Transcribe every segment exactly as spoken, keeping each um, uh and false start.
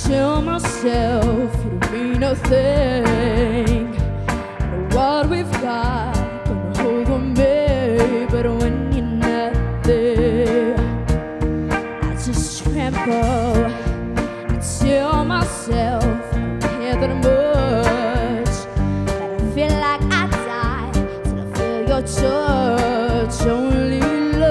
tell myself it'll mean a thing. And what we've got gonna hold on me, but when you're not there, I just tremble. I tell myself I don't care that much, that I feel like I die till I feel your touch. Only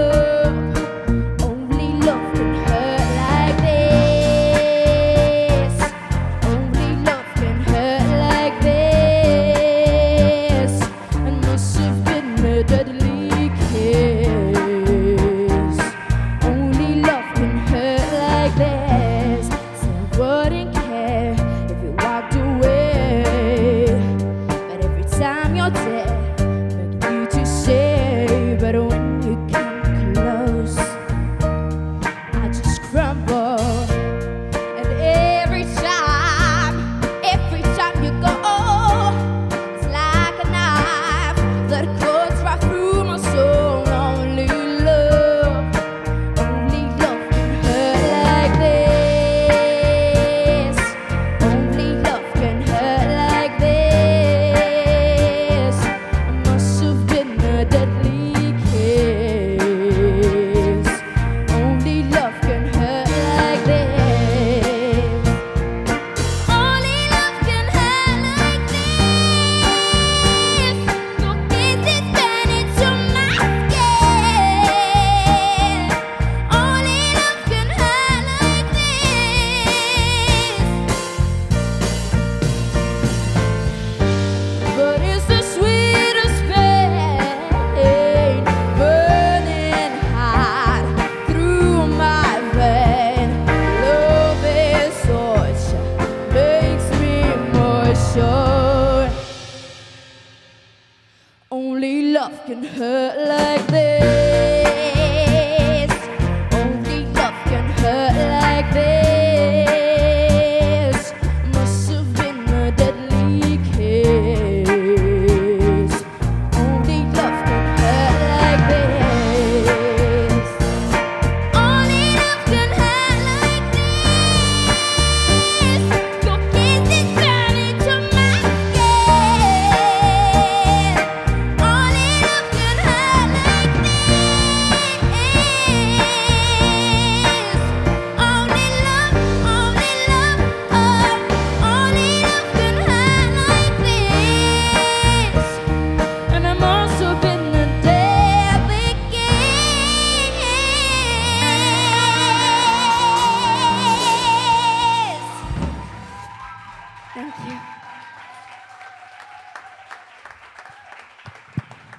only love can hurt like this. Only love can hurt like this. Must have been a deadly kiss. Only love can hurt like this. Only love can hurt like this. Your kiss is burning to my skin. Only love can hurt like this. Only love, only love, oh, only love can hurt like this. And I must have been a deadly kiss. Thank you.